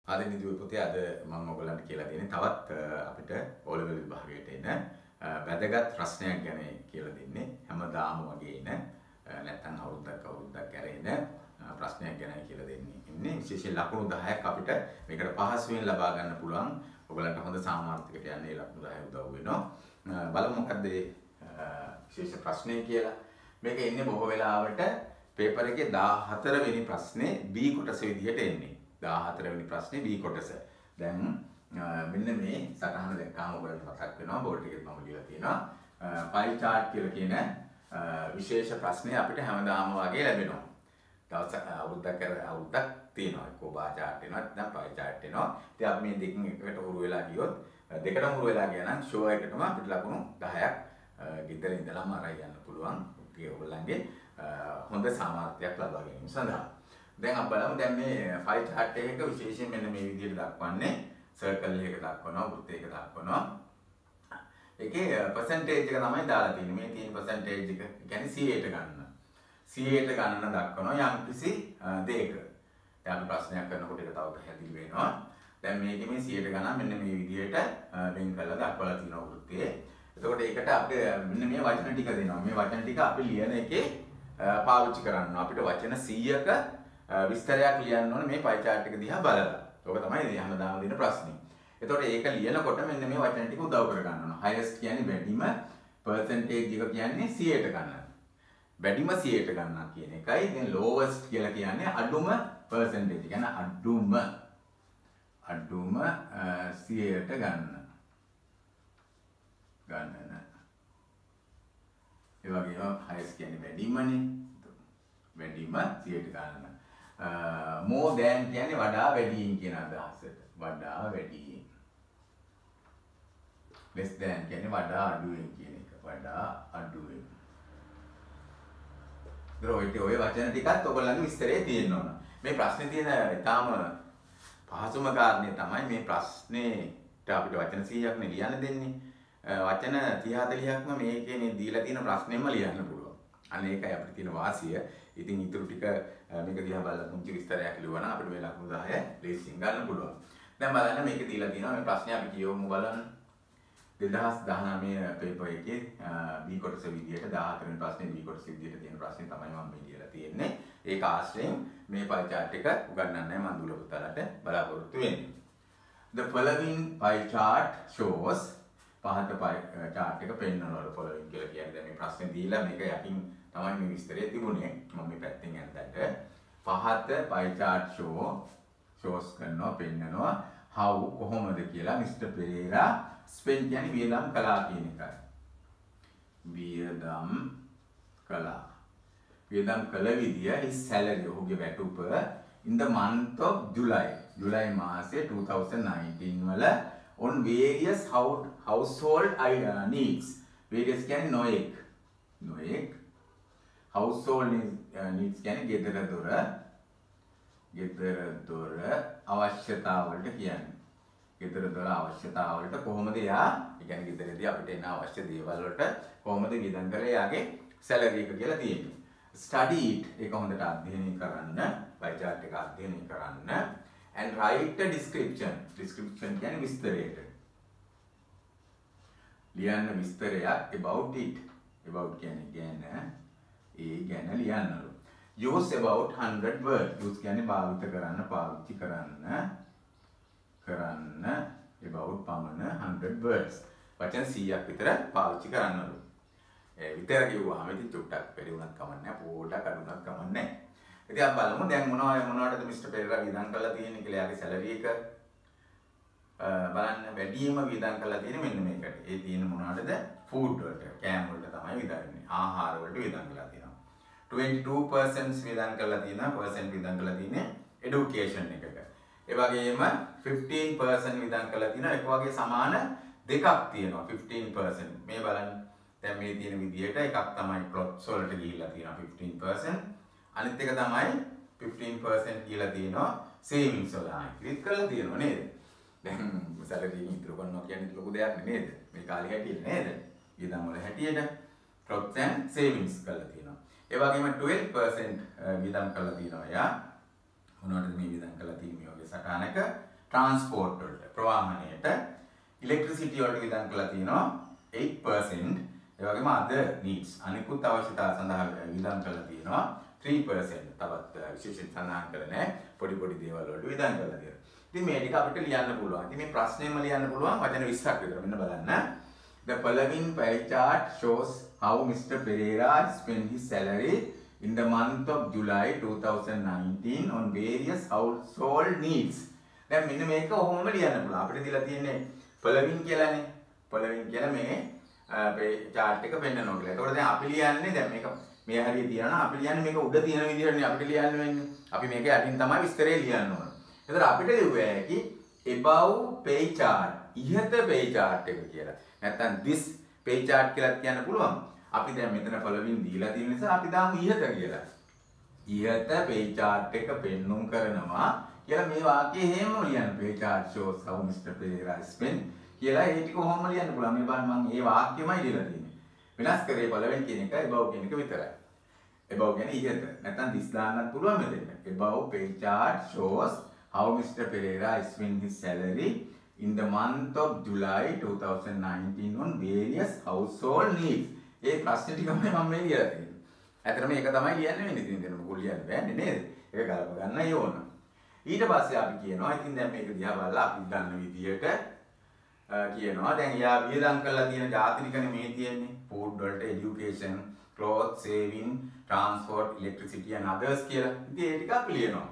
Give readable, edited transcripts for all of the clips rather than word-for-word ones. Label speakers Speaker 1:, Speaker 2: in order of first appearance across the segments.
Speaker 1: ආද නිදුවේ පුතේ අද මම ඔයගලන්ට කියලා දෙන්නේ තවත් අපිට O level විභාගයට එන වැදගත් ප්‍රශ්නයක් ගැන කියලා දෙන්නේ. හැමදාම වගේ එන නැත්නම් අවුරුද්දක් ඇරෙන ප්‍රශ්නයක් ගැන කියලා දෙන්නේ. ඉන්නේ විශේෂයෙන් ලකුණු 10ක් අපිට මේකට පහසුවෙන් ලබා ගන්න පුළුවන්. ඔයගලන්ට හොඳ සාමාර්ථයකට යන්නේ ලකුණු 10 උදව් වෙනවා. බලමු මොකද්ද විශේෂ ප්‍රශ්නේ කියලා. මේක එන්නේ බොහෝ වෙලාවට පේපර් එකේ 14 වෙනි ප්‍රශ්නේ B කොටස විදිහට එන්නේ. 14 වෙනි ප්‍රශ්නේ B කොටස. දැන් මෙන්න මේ සටහන දැක්කාම ඔයගලට මතක් වෙනවා බෝඩ් එකේ මම ලියලා තියෙනවා. පයි chart කියලා කියන විශේෂ ප්‍රශ්නේ අපිට හැමදාම වගේ ලැබෙනවා. දවස් අවුරුද්දක් තියෙනවා. එක්කෝ බා chart එනවා නැත්නම් පයි chart එනවා. ඉතින් අපි මේ දෙකෙන් එකකට හුරු වෙලා ගියොත් දෙකටම හුරු වෙලා ගියා නම් ෂෝ එකටම අපිට ලකුණු 10ක් ගෙදර ඉඳලාම අරන් යන්න පුළුවන්. ඒ ඔයගලන්ගේ හොඳ සාමර්ථ්‍යයක් ලබා ගැනීම සඳහා. දැන් අපි බලමු දැන් මේ ෆයි chart එකක විශේෂයෙන් මෙන්න මේ විදිහට දක්වන්නේ සර්කල් එකක දක්වනවා වෘත්තයක දක්වනවා. ඒකේ percentage එක තමයි දාලා තියෙන්නේ. මේ තියෙන percentage එක කියන්නේ 100ට ගන්න. 100ට ගණන දක්වනවා යම් කිසි දෙයක. දැන් අපි ප්‍රශ්නයක් කරනකොට ඒක තව පැහැදිලි වෙනවා. දැන් මේකේ මේ 100ට ගණන් මෙන්න මේ විදිහට වෙන් කරලා දක්වලා තියෙනවා වෘත්තයේ. එතකොට ඒකට අපි මෙන්න මේ වචන ටික දෙනවා. මේ වචන ටික අපි ලියන එකේ පාවිච්චි කරන්න. අපිට වචන 100ක විස්තරයක් ලියන්න ඕනේ මේ පයි chart එක දිහා බලලා. ඔක තමයි හැමදාම දෙන ප්‍රශ්නේ. එතකොට ඒක ලියනකොට මෙන්න මේ වචන ටික උදව් කර ගන්න ඕන. highest කියන්නේ වැඩිම, percentage එක කියන්නේ 100ට ගන්න. වැඩිම 100ට ගන්නවා කියන එකයි. ඉතින් lowest කියලා කියන්නේ අඩුම percentage. කියන්නේ අඩුම 100ට ගන්න. ඒ වගේම highest කියන්නේ වැඩිමනේ. වැඩිම 100ට ගන්න. more than කියන්නේ වඩා වැඩියෙන් කියන අදහසට. වඩා වැඩියෙන්. less than කියන්නේ වඩා අඩුවෙන් කියන එක. වඩා අඩුවෙන්. ඔය වචන ටිකත් ඔයගොල්ලන්ගේ විස්තරේ තියෙන්න ඕන. මේ ප්‍රශ්නේ තියෙන ඊටාම පහසුම කාරණේ තමයි මේ ප්‍රශ්නේට අපිට වචන 100ක් නේ ලියන්න දෙන්නේ. වචන 30 40ක්ම මේකේ මේ දීලා තියෙන ප්‍රශ්නෙම ලියන්න පුළුවන්. අනේ ඒකයි අපිට තියෙන වාසිය. ඉතින් ඊටු ටික මේක දිහා බලලා පුංචි විස්තරයක් ලියුවා නම් අපිට මේ ලකුණු 10 ලේසියෙන් ගන්න පුළුවන්. දැන් බලන්න මේක දීලා තියෙනවා මේ ප්‍රශ්නේ අපි කියවමු බලන්න. 2019 පේපර් එකේ B කොටස විදියට 14 වෙනි ප්‍රශ්නේ B කොටස විදියට තියෙන ප්‍රශ්නේ තමයි මම මේ ලියලා තියෙන්නේ. ඒක ආශ්‍රයෙන් මේ පයි chart එක උගන්වන්නයි මම දුල පුතාලට බලාපොරොත්තු වෙන්නේ. The following pie chart shows පහත පයි chart එක පෙන්වනවලු following කියලා කියන්නේ දැන් මේ ප්‍රශ්නේ දීලා මේක යටින් තමයි මේ විස්තරය තිබුණේ. මම මේ පැත්තෙන් යන්නට පහත pie chart shows කරනවා පෙන්වනවා how කොහොමද කියලා Mr. Pereira spend කියන්නේ වියදම් කළා කියන එකයි. වියදම් කළා. වියදම් කළ විදිය his salary ඔහුගේ වැටුප in the month of July. ජුලයි මාසයේ 2019 වල on various household needs. various කියන්නේ නොඑක්. household needs කියන්නේ ගෙදර දොර අවශ්‍යතාවලට කියන්නේ. ගෙදර දොර අවශ්‍යතාවලට කොහොමද යා? ඒ කියන්නේ ගෙදරදී අපිට එන අවශ්‍ය දේවල් වලට කොහොමද වියදම් කරේ යාගේ salary එක කියලා තියෙන්නේ. study it ඒක හොඳට අධ්‍යයනය කරන්න, pie chart එක අධ්‍යයනය කරන්න and write a description. description කියන්නේ විස්තරයට. ලියන්න විස්තරයක් about it. about කියන්නේ ගැන ලියන්නලු. use about 100 words. use කියන්නේ භාවිත කරන්න, පාවිච්චි කරන්න about පමණ 100 words. වචන 100ක් විතර පාවිච්චි කරන්නලු. ඒ විතර කිව්වහම ඉතින් චුට්ටක් වැඩි වුණත් කමක් නැහැ, පොඩක් අඩු වුණත් කමක් නැහැ. ඉතින් අපි බලමු දැන් මොනවටද මිස්ටර් පෙරේරා වියදම් කරලා තියෙන්නේ කියලා යාගේ සැලරි එක බලන්න වැඩිම වියදම් කරලා තියෙන්නේ මෙන්න මේකට. ඒ තියෙන මොනවටද? ෆුඩ් වලට, කෑම වලට තමයි වියදම් වෙන්නේ. ආහාර වලට වියදම් කරලා තියෙනවා. 22% වියදම් කරලා තියෙනවා, percent වියදම් කරලා තියෙන්නේ education එකට. ඒ වගේම 15% වියදම් කරලා තියෙනවා. ඒක වගේ සමාන දෙකක් තියෙනවා 15%. මේ බලන්න. දැන් මේ තියෙන විදිහට එකක් තමයි clothes වලට ගිහිල්ලා තියෙනවා 15%. අනිත් එක තමයි 15% කියලා තියෙනවා savings වල. ක්‍රියේට් කරලා තියෙනවා නේද? දැන් salary ඉතුරු කරනවා කියන්නේ ලොකු දෙයක් නේද? මේ කාලේ හැටියට නේද? වියදම් වල හැටියට clothes and savings කරලා තියෙනවා. ඒ වගේම 12% වියදම් කරලා තියෙනවා යා. මොනවටද මේ වියදම් කරලා තියෙන්නේ මේ වගේ සටහනක transport වලට ප්‍රවාහනයට electricity වලට වියදම් කරලා තියෙනවා 8%. ඒ වගේම other needs අනිකුත් අවශ්‍යතා සඳහා වියදම් කරලා තියෙනවා 3%. තවත් විශේෂයෙන් සඳහන් කරලා නැහැ. පොඩි පොඩි දේවල් වලට වියදම් කරලා තියෙනවා. ඉතින් මේ ටික අපිට ලියන්න පුළුවන්. ඉතින් මේ ප්‍රශ්නේම ලියන්න පුළුවන් වචන 20ක් විතර. මෙන්න බලන්න. The following pie chart shows how Mr. Pereira spent his salary in the month of July 2019 on various household needs. දැන් මෙන්න මේක ඔහොමම ලියන්න පුළුවන්. අපිට දීලා තියෙන්නේ following කියලානේ. following කියලා මේ chart එක පෙන්නනවා කියලා. ඒතකොට දැන් අපි ලියන්නේ දැන් මේක මේ හරිය තියනවා අපි ලියන්නේ මේක උඩ තියෙන විදිහටනේ අපිට ලියන්න වෙන්නේ. අපි මේක යටින් තමයි විස්තරය ලියන්න ඕන. ඒතර අපිට ලියුවේ හැකි above pay chart ඉහත pay chart එක කියලා. නැත්තම් this pay chart කියලා කියන්න පුළුවන්. අපි දැන් මෙතන following දීලා තියෙන නිසා අපි දාමු ඉහත කියලා. ඉහත pay chart එක පෙන්눔 කරනවා කියලා මේ වාක්‍යය එහෙම ලියන්න. pay chart shows how Mr. Pereira spent කියලා ඒ ටික කොහොම ලියන්න පුළුවන්. මේ බලන්න මම මේ වාක්‍යෙමයි ලියලා තියෙන්නේ. වෙනස් කරේ following කියන එක above කියන එක විතරයි. above කියන්නේ ඉහත. නැත්තම් this දාන්නත් පුළුවන් මෙතන. above pay chart shows how Mr. Pereira spent his salary in the month of July 2019 on various household needs. ඒ ප්‍රශ්න ටිකමයි මම මේ ලියලා තියෙන්නේ. ඇත්තටම මේක තමයි ලියන්න වෙන්නේ. ඉතින් දෙන්න මොකද ලියන්න බෑනේ නේද? ඒක ගලප ගන්නයි ඕන. ඊට පස්සේ අපි කියනවා ඉතින් දැන් මේක දිහා බලලා අපි ගන්න විදියට කියනවා දැන් යා වියදම් කරලා තියෙන ಜಾති ටිකනේ මේ තියෙන්නේ. food වලට education, clothes, saving, transport, electricity and others කියලා. ඉතින් ඒ ටික අපි ලියනවා.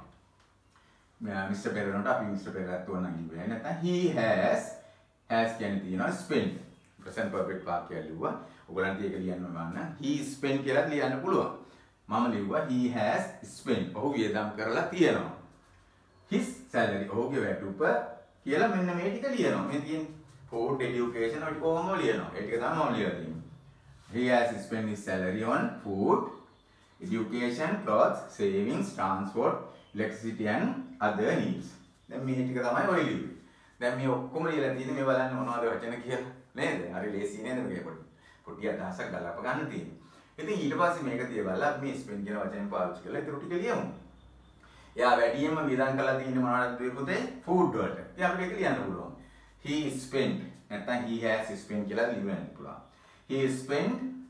Speaker 1: Mr. Pereira අපි Mr. Pereira තුන ඉන්නේ නැත්නම් he has කියන්නේ තියෙනවා spent present perfect වාක්‍යය ලිව්වා. ඔයගලන්ට ඒක ලියන්න ඕන. he spent කියලා ලියන්න පුළුවන්. මම ලිව්වා he has spent. ඔහු වියදම් කරලා තියෙනවා. his salary ඔහුගේ වැටුප කියලා මෙන්න මේ ටික ලියනවා. මේ තියෙන්නේ food education ඔය කොහොම ලියනවා. ඒ ටික තමයි මම ලියලා තියෙන්නේ. he has spent his salary on food, education, clothes, savings, transport, electricity and other needs. දැන් මේ ටික තමයි ඔය ලියුවේ. දැන් මේ ඔක්කොම ලියලා තියෙන්නේ මේ බලන්න මොනවද වචන කියලා නේද? හරි ලේසි නේද මේක පොඩි අදහසක් ගලප ගන්න තියෙන්නේ. ඉතින් ඊට පස්සේ මේක තියවලා මේ ස්පෙන්ඩ් කියන වචනේ පාවිච්චි කරලා ඊටු ටික ලියමු. එයා වැඩියෙන්ම වියදම් කරලා තියෙන්නේ මොනවද පුතේ? ෆුඩ් වලට. ඉතින් අපිට ඒක ලියන්න පුළුවන්. he spent නැත්නම් he has spent කියලා ලියන්න පුළුවන්. he spent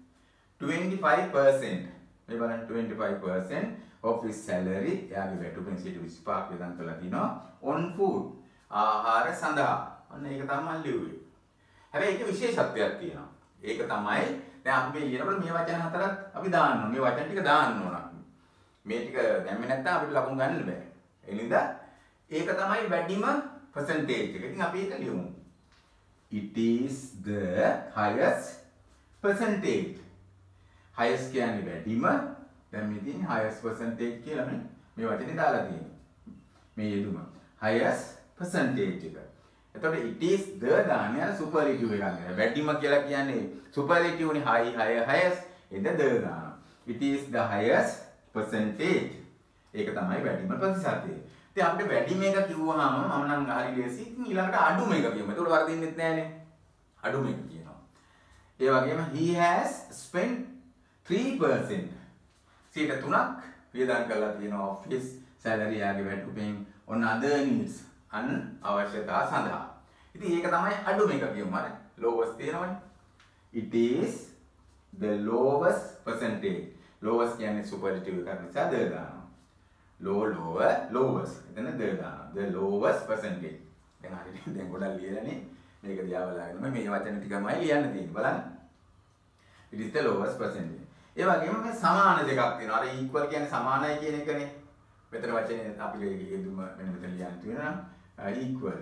Speaker 1: 25% මේ බලන්න 25% of his salary එයාගේ වැටුපෙන් 25% වියදම් කරලා තිනවා on food ආහාර සඳහා. අන්න ඒක තමයි ලියුවේ. හැබැයි ඒක විශේෂත්වයක් තියෙනවා. ඒක තමයි දැන් අපි මේ ලියනකොට මේ වචන හතරක් අපි දාන්න ඕන. මේ වචන ටික දාන්න ඕන. මේ ටික දැම්මේ නැත්නම් අපිට ලකුණු ගන්න බෑ. ඒ නිසා ඒක තමයි වැඩිම percentage එක. ඉතින් අපි ඒක ලියමු. It is the highest percentage. highest කියන්නේ වැඩිම. දැන් මේ තියෙන්නේ highest percentage කියලා මේ වචනේ දාලා තියෙනවා. මේ යෙදුම highest percentage එක. එතකොට it is the දාන්නේ superlative එකක් නේ. වැඩිම කියලා කියන්නේ superlative නේ high higher highest එද the දානවා. It is the highest percentage. ඒක තමයි වැඩිම ප්‍රතිශතය. ඉතින් අපිට වැඩිම එක කිව්වහම මම නම් හරි ලේසි. ඉතින් ඊළඟට අඩුම එක කියමු. ඒකට වරදින්නෙත් නෑනේ. අඩුම එක කියනවා. ඒ වගේම he has spent 3%. 3% වියදම් කරලා තියෙනවා of his salary යාගේ වැටුපෙන් on other needs අන් අවශ්‍යතා සඳහා. ඉතින් ඒක තමයි අඩුම එක කියමු. හරි. lowest තියෙනවනේ. It is the lowest percentage. lowest කියන්නේ superlative එකක් නිසා the දානවා. low lower lowest එතන the දානවා. the lowest percentage. දැන් හරියට දැන් ගොඩක් ලියලානේ. මේක දිහා බලාගෙන මේ වචන ටිකමයි ලියන්න තියෙන්නේ. බලන්න. It is the lowest percentage. ඒ වගේම මේ සමාන දෙකක් තියෙනවා. අර equal කියන්නේ සමානයි කියන එකනේ. මෙතන වචනේ අපි යෙදුම මෙන්න මෙතන ලියන්න තියෙනවා. equal.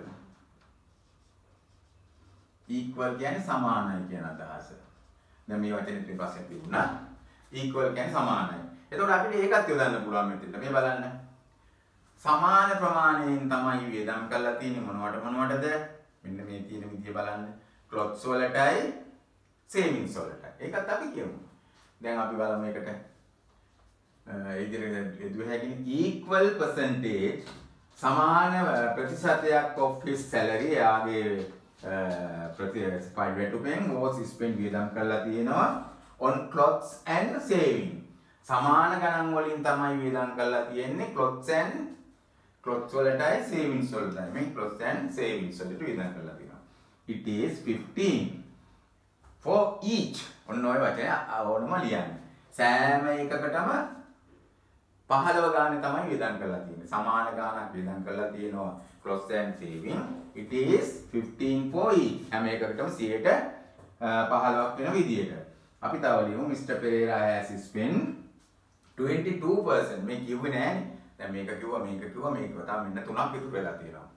Speaker 1: equal කියන්නේ සමානයි කියන අදහස. දැන් මේ වචනේ ඉතින් පස්සේ තිබුණා. equal කියන්නේ සමානයි. එතකොට අපිට ඒකත් යොදන්න පුළුවන් මෙතන. මේ බලන්න. සමාන ප්‍රමාණයෙන් තමයි වේදම් කරලා තියෙන්නේ මොනවටද? මෙන්න මේ තියෙන විදිය බලන්න. clothes වලටයි savings වලටයි. ඒකත් අපි කියමු. දැන් අපි බලමු එකට ඉදිරියට යදුව හැකිනේ equal percentage සමාන ප්‍රතිශතයක් of his salary යාගේ ප්‍රතිශතයෙන් was spent වියදම් කරලා තියෙනවා on clothes and saving. සමාන ගණන් වලින් තමයි වියදම් කරලා තියෙන්නේ clothes and clothes වලටයි savings වලටයි මේ clothes and savings වලට වියදම් කරලා තියෙනවා. It is 15 for each. ඔන්න ඔය වචනය ඕනම ලියන්න. සෑම එකකටම 15 ගානේ තමයි වියදම් කරලා තියෙන්නේ. සමාන ගානක් වියදම් කරලා තියෙනවා clothes and saving. It is 15 for each. හැම එකකටම 15ක් වෙන විදියට. අපි තව ලියමු Mr. Pereira has spent 22%. මේ කිව්වේ නෑනේ. දැන් මේක කිව්වා මේක තව මෙන්න තුනක් ඉතුරු වෙලා තියෙනවා.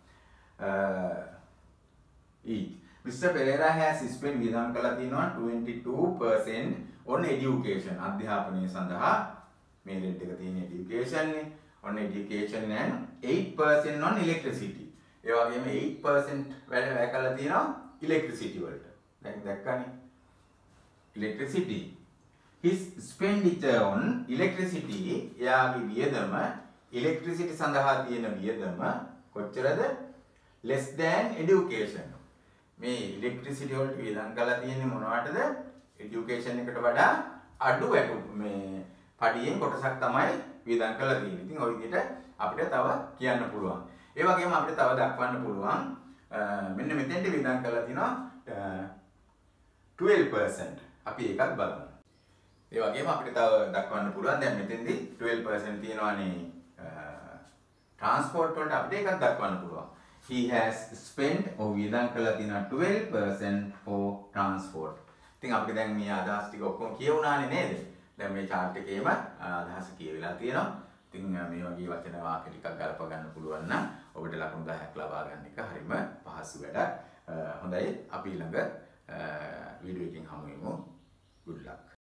Speaker 1: each. Mr. Pereira has spent වියදම් කරලා තියෙනවා 22% on education. අධ්‍යාපනය සඳහා මේ රෙඩ් එක තියෙන education නේ. on education and 8% on electricity. ඒ වගේම 8% වැඩ වැය කරලා තියෙනවා electricity වලට. දැන් දැක්කනේ. electricity. His expenditure on electricity එයාගේ වියදම electricity සඳහා තියෙන වියදම කොච්චරද? less than education. මේ electricity වලට වියදම් කරලා තියෙන්නේ මොනවටද? education එකට වඩා අඩු මේ පඩියෙන් කොටසක් තමයි වියදම් කරලා තියෙන්නේ. ඉතින් ওই විදිහට අපිට තව කියන්න පුළුවන්. ඒ වගේම අපිට තව දක්වන්න පුළුවන් මෙන්න මෙතෙන්ට වියදම් කරලා තිනවා 12%. අපි ඒකත් බලමු. ඒ වගේම අපිට තව දක්වන්න පුළුවන් දැන් මෙතෙන්දී 12% තියෙනවානේ transport වලට අපිට ඒකත් දක්වන්න පුළුවන්. He has spent වියදම් කරලා තියෙනවා 12% for transport. ඉතින් අපිට දැන් මේ අදහස් ටික ඔක්කොම කියවුණානේ නේද? දැන් මේ chart එකේම අදහස කියවිලා තියෙනවා. ඉතින් මේ වගේ වචන වාක්‍ය ටිකක් ගලප ගන්න පුළුවන් නම් ඔබට ලකුණු 10ක් ලබා ගන්න එක හරිම පහසු වැඩක්. හොඳයි අපි ළඟ වීඩියෝ එකකින් හමු වෙමු. Good luck.